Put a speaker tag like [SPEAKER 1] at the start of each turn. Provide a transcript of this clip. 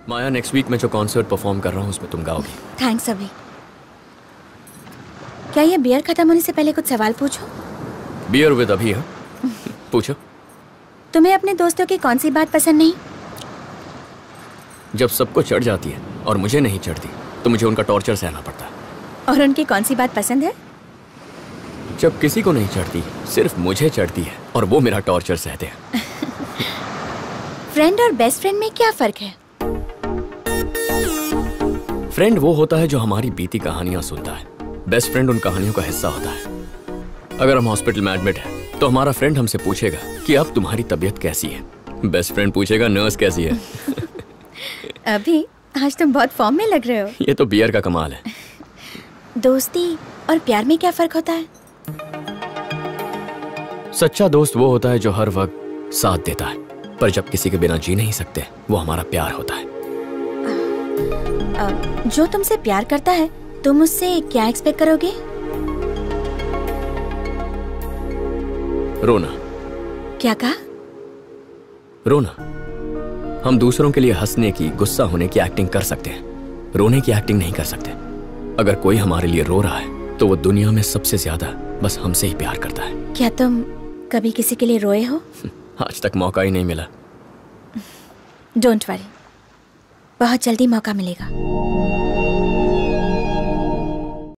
[SPEAKER 1] माया, next week में जो concert perform कर रहा हूँ उसमें तुम गाओगी।
[SPEAKER 2] थैंक्स अभी। क्या ये बियर खत्म होने से पहले कुछ सवाल पूछूं?
[SPEAKER 1] बियर विद अभी? हाँ पूछो।
[SPEAKER 2] तुम्हें अपने दोस्तों की कौन सी बात पसंद नहीं?
[SPEAKER 1] जब सबको चढ़ जाती है और मुझे नहीं चढ़ती तो मुझे उनका टॉर्चर सहना पड़ता है।
[SPEAKER 2] और उनकी कौन सी बात पसंद है?
[SPEAKER 1] जब किसी को नहीं चढ़ती, सिर्फ मुझे चढ़ती है और वो मेरा टॉर्चर सहते हैं।
[SPEAKER 2] फ्रेंड और बेस्ट फ्रेंड में क्या फर्क है?
[SPEAKER 1] फ्रेंड वो होता है जो हमारी बीती कहानियां सुनता है। बेस्ट फ्रेंड उन कहानियों का हिस्सा होता है। अगर हम हॉस्पिटल में एडमिट हैं तो हमारा फ्रेंड हमसे पूछेगा कि अब तुम्हारी तबीयत कैसी है। बेस्ट फ्रेंड पूछेगा नर्स कैसी है।
[SPEAKER 2] अभी आज तुम बहुत फॉर्म में लग रहे हो।
[SPEAKER 1] ये तो बियर का कमाल है।
[SPEAKER 2] दोस्ती और प्यार में क्या फर्क होता है?
[SPEAKER 1] सच्चा दोस्त वो होता है जो हर वक्त साथ देता है, पर जब किसी के बिना जी नहीं सकते वो हमारा प्यार होता है।
[SPEAKER 2] जो तुमसे प्यार करता है तुम उससे क्या एक्सपेक्ट करोगे?
[SPEAKER 1] रोना।
[SPEAKER 2] क्या कहा?
[SPEAKER 1] रोना। हम दूसरों के लिए हंसने की, गुस्सा होने की एक्टिंग कर सकते हैं, रोने की एक्टिंग नहीं कर सकते। अगर कोई हमारे लिए रो रहा है तो वो दुनिया में सबसे ज्यादा बस हमसे ही प्यार करता है।
[SPEAKER 2] क्या तुम कभी किसी के लिए रोए हो?
[SPEAKER 1] आज तक मौका ही नहीं मिला।
[SPEAKER 2] डोंट वरी, बहुत जल्दी मौका मिलेगा।